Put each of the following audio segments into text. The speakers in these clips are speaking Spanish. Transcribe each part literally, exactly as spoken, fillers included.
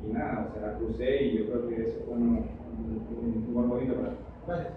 y nada, o sea, crucé y yo creo que eso fue un, un, un buen bonito para mí. Gracias.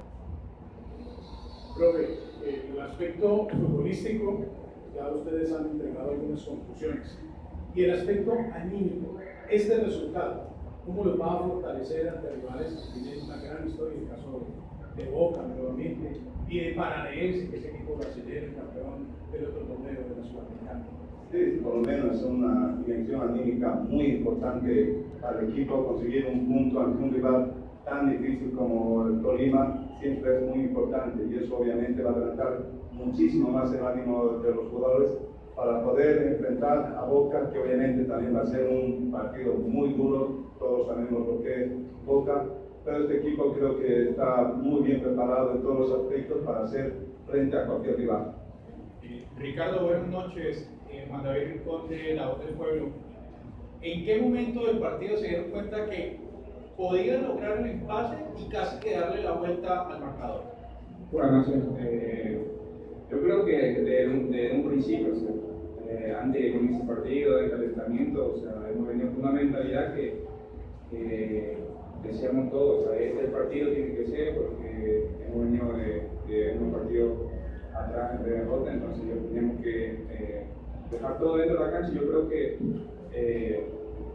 Profe, eh, el aspecto futbolístico, ya ustedes han entregado algunas conclusiones. Y el aspecto anímico, este resultado, ¿cómo los va a fortalecer ante rivales que tienen una gran historia, en el caso de Boca nuevamente, y de Paranaense, que es el equipo brasileño, el campeón del otro torneo de la Sudamericana? Sí, por lo menos es una inyección anímica muy importante para el equipo. Conseguir un punto ante un rival tan difícil como el Tolima siempre es muy importante, y eso obviamente va a levantar muchísimo más el ánimo de los jugadores para poder enfrentar a Boca, que obviamente también va a ser un partido muy duro. Todos sabemos lo que es Boca, pero este equipo creo que está muy bien preparado en todos los aspectos para hacer frente a cualquier rival. Eh, Ricardo, buenas noches. Eh, Juan David Rincón de La Voz del Pueblo. ¿En qué momento del partido se dieron cuenta que podían lograr el empate y casi que darle la vuelta al marcador? Bueno, sí, eh, yo creo que desde un, desde un principio, o sea, eh, antes de comienzo el partido, de calentamiento, o sea, hemos venido con una mentalidad que, que decíamos todos, o sea, este partido tiene que ser, porque hemos venido de, de un partido atrás de derrota, entonces tenemos que eh, dejar todo dentro de la cancha. Yo creo que eh,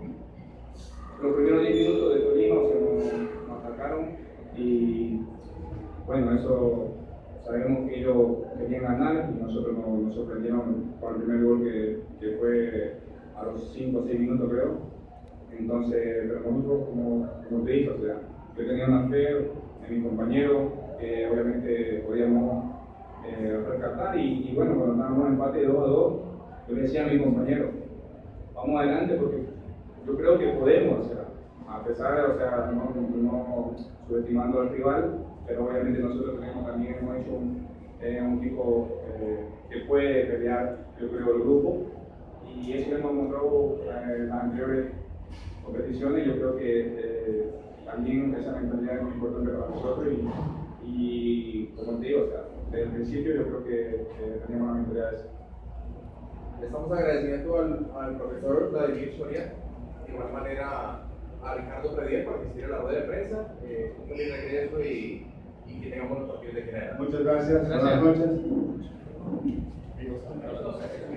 los primeros diez minutos de Tolima, o sea, nos, nos atacaron y bueno, eso sabemos que ellos querían ganar y nosotros nos, nos sorprendieron con el primer gol que, que fue a los cinco o seis minutos, creo. Entonces, pero nosotros, como, como te dije, o sea, yo tenía una fe en mi compañero, que obviamente podíamos eh, rescatar y, y bueno, cuando estábamos en empate de dos a dos, yo le decía a mi compañero, vamos adelante porque yo creo que podemos, o sea, a pesar de, o sea, no, no subestimando al rival, pero obviamente nosotros tenemos también, hemos hecho un, eh, un equipo eh, que puede pelear, yo creo, el grupo, y eso hemos mostrado eh, en las anteriores competiciones. Yo creo que eh, también esa mentalidad es muy importante para nosotros y, y como te digo, o sea, desde el principio yo creo que eh, tenemos la mentalidad de eso. Le estamos agradeciendo al, al profesor Vladimir Soria, de igual manera a Ricardo Predier por asistir a la rueda de prensa. Eh, un feliz regreso y, y que tengamos los partidos de general. Muchas gracias. Gracias. Buenas noches. Amigos,